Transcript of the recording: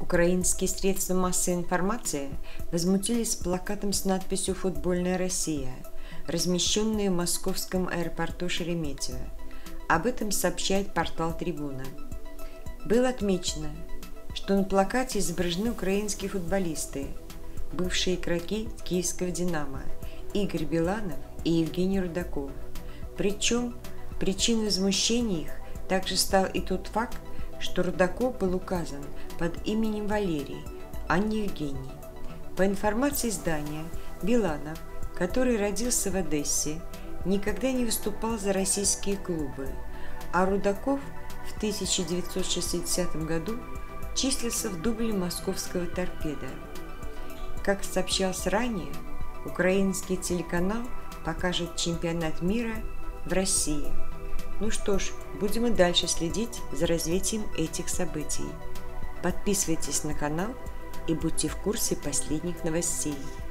Украинские средства массовой информации возмутились плакатом с надписью «Футбольная Россия», размещенные в московском аэропорту Шереметьево. Об этом сообщает портал «Трибуна». Было отмечено, что на плакате изображены украинские футболисты, бывшие игроки киевского «Динамо» Игорь Биланов и Евгений Рудаков. Причем причиной возмущения их также стал и тот факт, что Рудаков был указан под именем Валерий, а не Евгений. По информации издания, Биланов, который родился в Одессе, никогда не выступал за российские клубы, а Рудаков в 1960 году числился в дубле московского «Торпедо». Как сообщалось ранее, украинский телеканал покажет чемпионат мира в России. Ну что ж, будем и дальше следить за развитием этих событий. Подписывайтесь на канал и будьте в курсе последних новостей.